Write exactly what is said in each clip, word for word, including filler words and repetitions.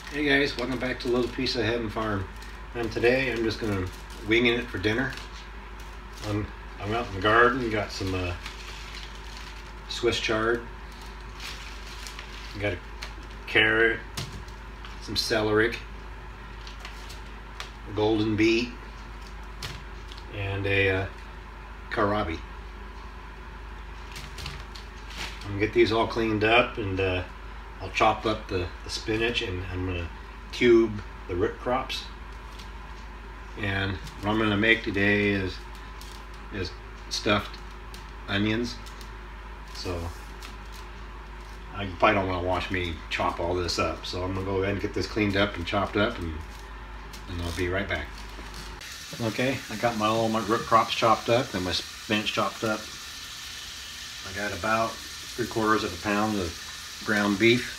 Hey guys, welcome back to a Little Piece of Heaven Farm. And today I'm just gonna winging it for dinner. I'm, I'm out in the garden, got some uh, Swiss chard, got a carrot, some celery, a golden beet, and a uh, kohlrabi. I'm gonna get these all cleaned up, and uh, I'll chop up the, the spinach, and I'm going to cube the root crops. And what I'm going to make today is is stuffed onions. So I probably don't want to watch me chop all this up. So I'm going to go ahead and get this cleaned up and chopped up, and, and I'll be right back. Okay, I got my all my root crops chopped up and my spinach chopped up. I got about three quarters of a pound of ground beef,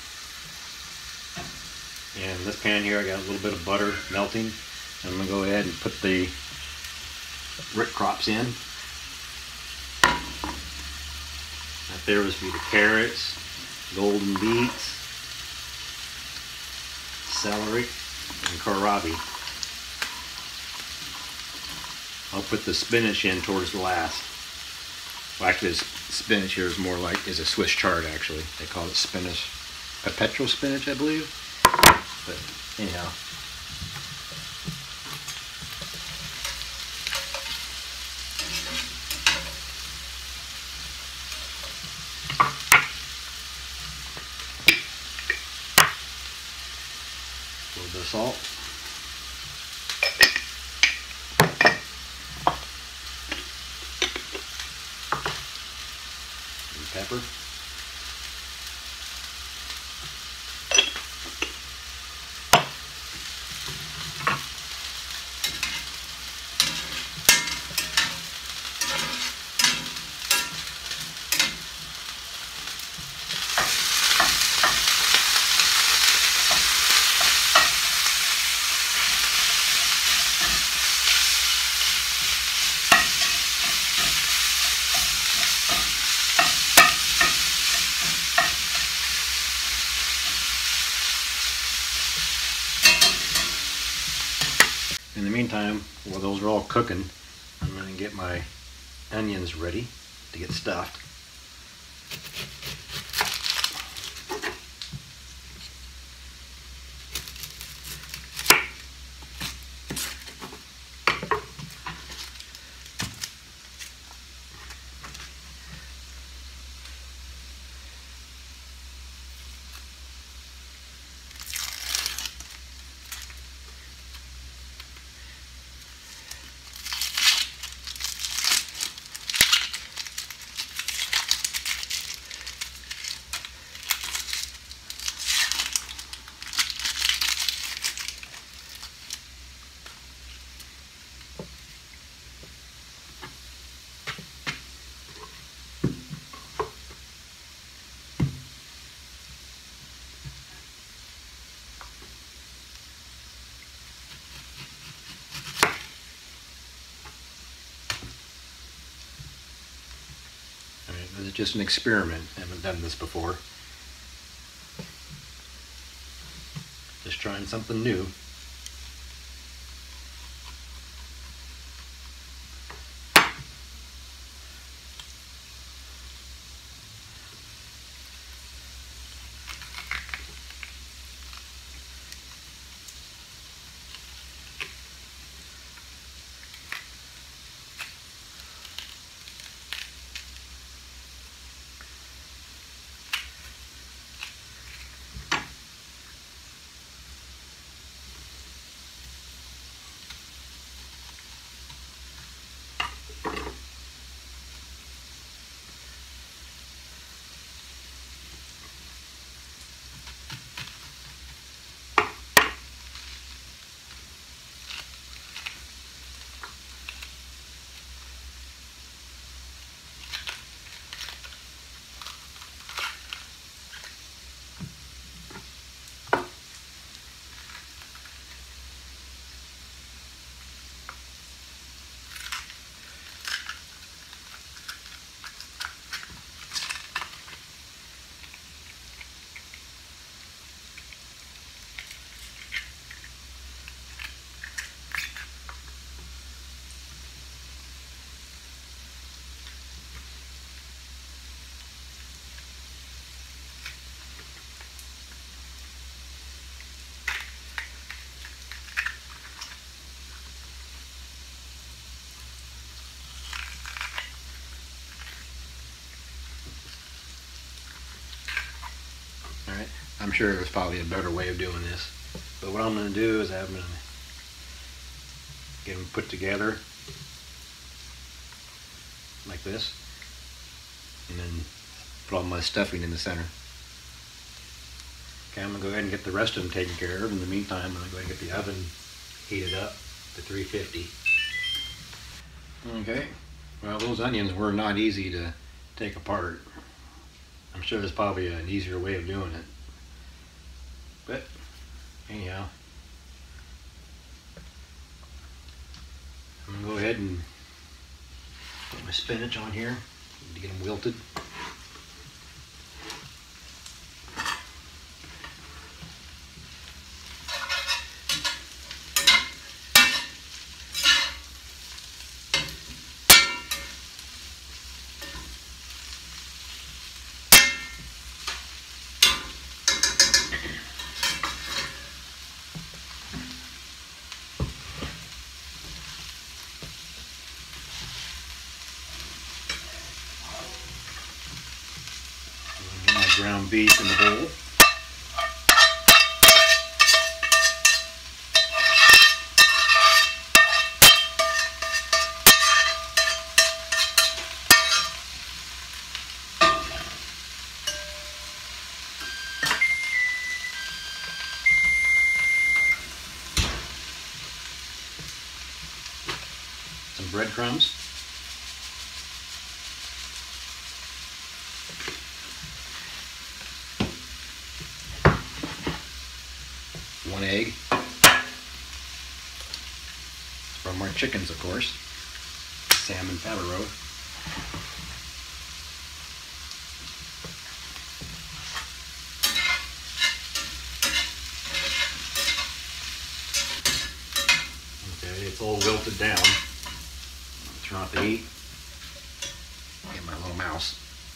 and in this pan here I got a little bit of butter melting. I'm going to go ahead and put the root crops in. Right there was the carrots, golden beets, celery, and kohlrabi. I'll put the spinach in towards the last. Well, actually, this spinach here is more like is a Swiss chard. Actually, they call it spinach, perpetual spinach, I believe. But anyhow, a little bit of salt. Pepper. In the meantime, while those are all cooking, I'm going to get my onions ready to get stuffed. This is just an experiment. I haven't done this before. Just trying something new. I'm sure there's probably a better way of doing this. But what I'm going to do is I'm going to get them put together like this, and then put all my stuffing in the center. Okay, I'm going to go ahead and get the rest of them taken care of. In the meantime, I'm going to go ahead and get the oven heated up to three fifty. Okay, well, those onions were not easy to take apart. I'm sure there's probably an easier way of doing it. But anyhow, I'm going to go ahead and put my spinach on here to get them wilted. Ground beef in the bowl. Some breadcrumbs. One egg from our chickens, of course. Salmon farro. Okay, it's all wilted down. Turn off the heat. Get my little mouse.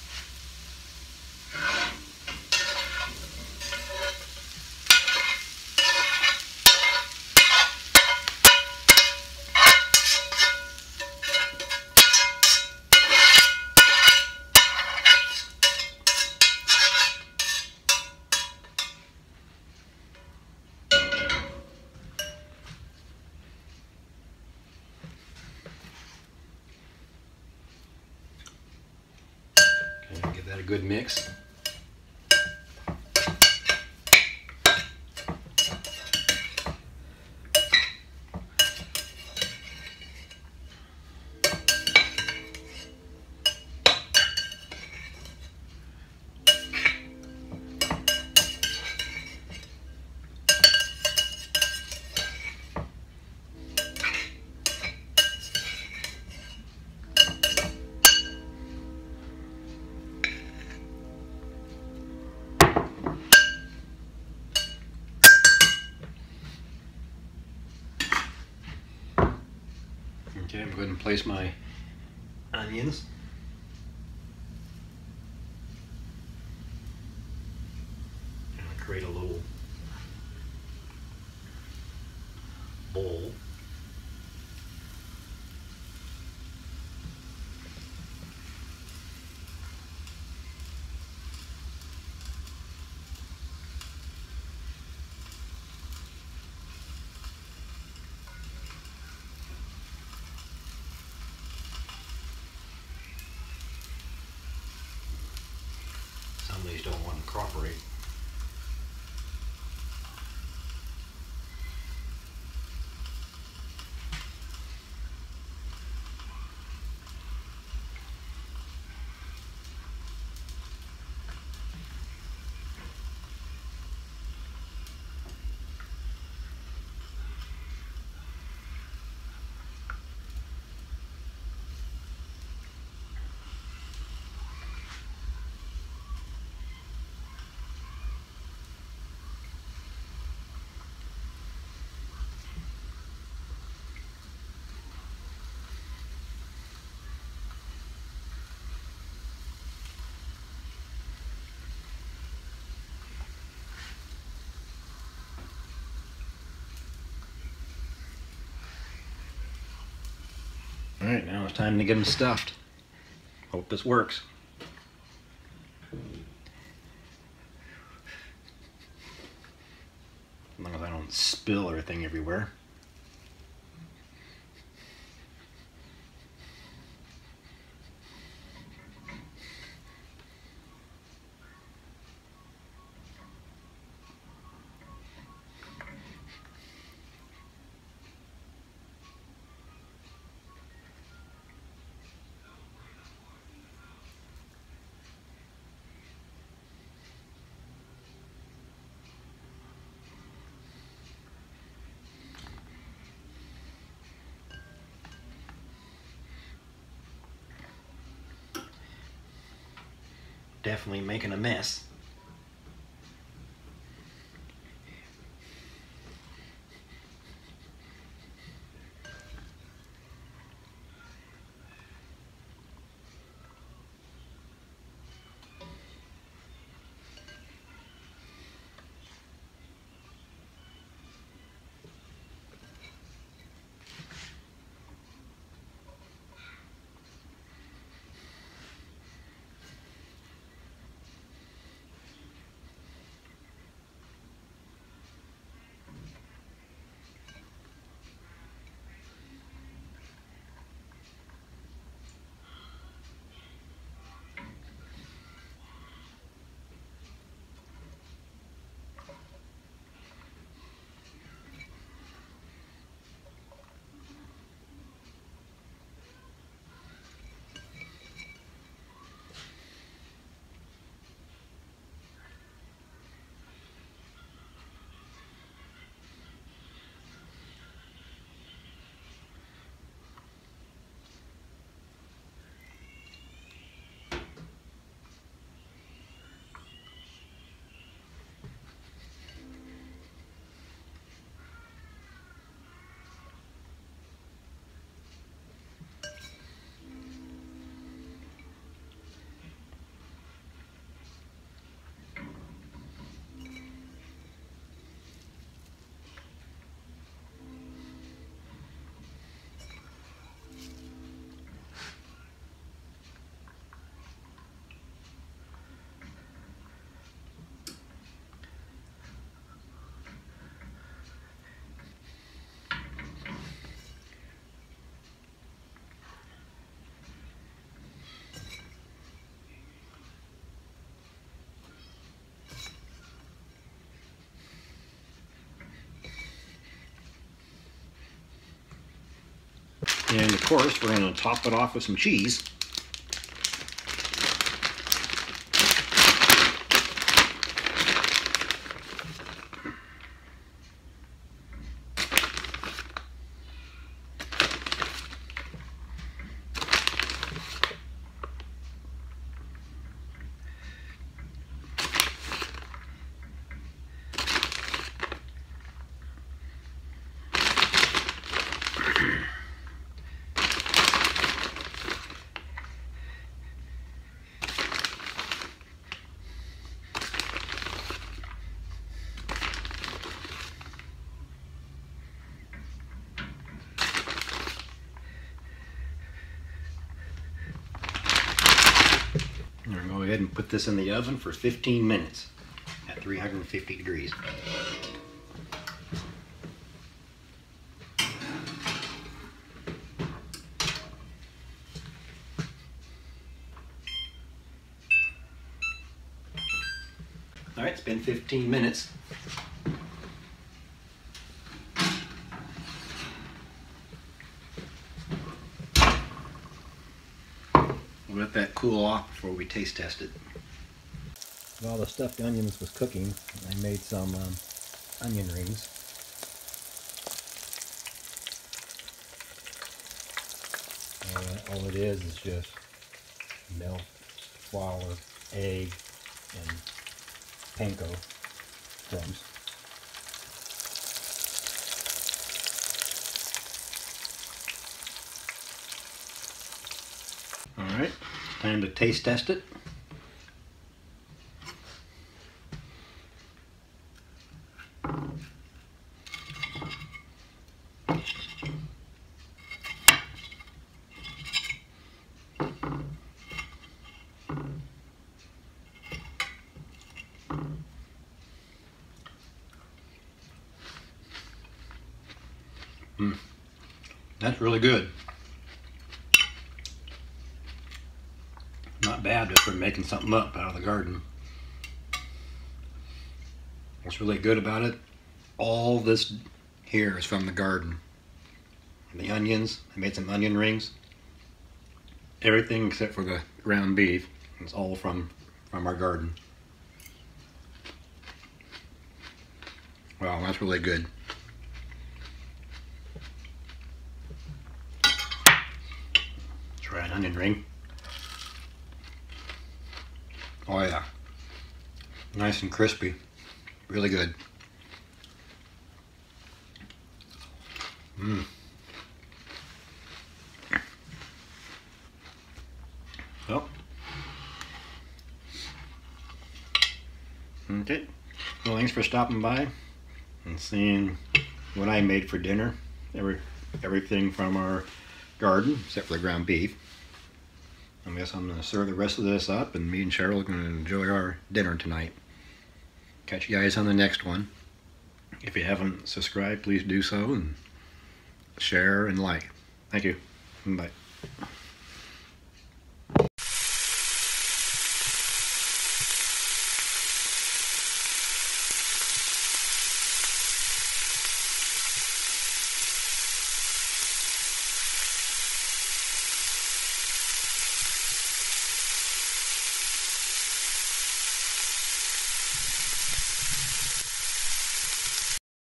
Give that a good mix. Okay, I'm going to go ahead and place my onions. And I'll create a little bowl. Some of these don't want to cooperate. All right, now it's time to get them stuffed. Hope this works. as long as I don't spill everything everywhere. Definitely making a mess. And of course, we're going to top it off with some cheese. I'm going to go ahead and put this in the oven for fifteen minutes at three hundred fifty degrees. All right, it's been fifteen minutes. We'll let that cool off before we taste test it. While the stuffed onions was cooking, I made some um, onion rings. Uh, all it is is just milk, flour, egg, and panko crumbs. All right, time to taste test it. That's really good. Not bad just for making something up out of the garden. What's really good about it, all this here is from the garden. The onions, I made some onion rings. Everything except for the ground beef is all from, from our garden. Wow, that's really good. Try an onion ring. Oh yeah, nice and crispy, really good. Mmm. Well, okay. Well, thanks for stopping by and seeing what I made for dinner. Every everything from our garden except for the ground beef. I guess I'm going to serve the rest of this up, and me and Cheryl are going to enjoy our dinner tonight. Catch you guys on the next one. If you haven't subscribed, please do so, and share and like. Thank you. Bye.